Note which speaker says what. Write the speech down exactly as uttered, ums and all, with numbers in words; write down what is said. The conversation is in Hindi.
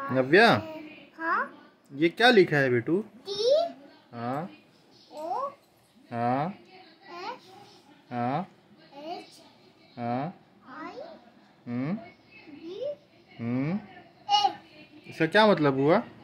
Speaker 1: नव्या,
Speaker 2: हाँ
Speaker 1: ये क्या लिखा है बेटू?
Speaker 2: टी
Speaker 1: हाँ
Speaker 2: ओ
Speaker 1: हाँ
Speaker 2: एस
Speaker 1: हाँ
Speaker 2: एच
Speaker 1: हाँ।
Speaker 2: I
Speaker 1: hmm
Speaker 2: B
Speaker 1: hmm
Speaker 2: A.
Speaker 1: इसका क्या मतलब हुआ?